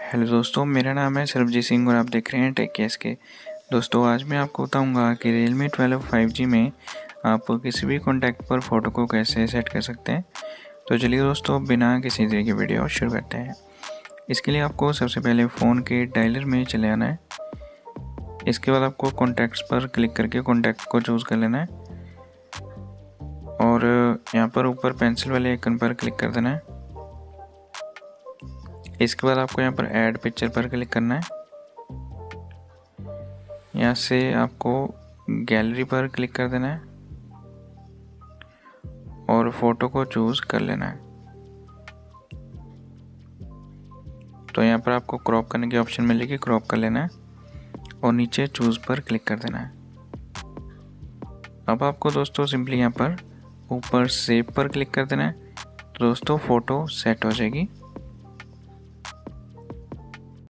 Hello दोस्तों, मेरा नाम है सरबजीत सिंह और आप देख रहे हैं टेक केस के। दोस्तों आज मैं आपको बताऊंगा कि Realme 12 5G में आप किसी भी कॉन्टैक्ट पर फ़ोटो को कैसे सेट कर सकते हैं। तो चलिए दोस्तों, बिना किसी देर की वीडियो शुरू करते हैं। इसके लिए आपको सबसे पहले फ़ोन के डायलर में चले आना है। इसके बाद आपको कॉन्टैक्ट्स पर क्लिक करके कॉन्टैक्ट को चूज़ कर लेना है और यहाँ पर ऊपर पेंसिल वाले आइकन पर क्लिक कर देना है। इसके बाद आपको यहाँ पर ऐड पिक्चर पर क्लिक करना है। यहाँ से आपको गैलरी पर क्लिक कर देना है और फ़ोटो को चूज़ कर लेना है। तो यहाँ पर आपको क्रॉप करने की ऑप्शन मिलेगी, क्रॉप कर लेना है और नीचे चूज़ पर क्लिक कर देना है। अब आपको दोस्तों सिंपली यहाँ पर ऊपर सेव पर क्लिक कर देना है। तो दोस्तों फ़ोटो सेट हो जाएगी।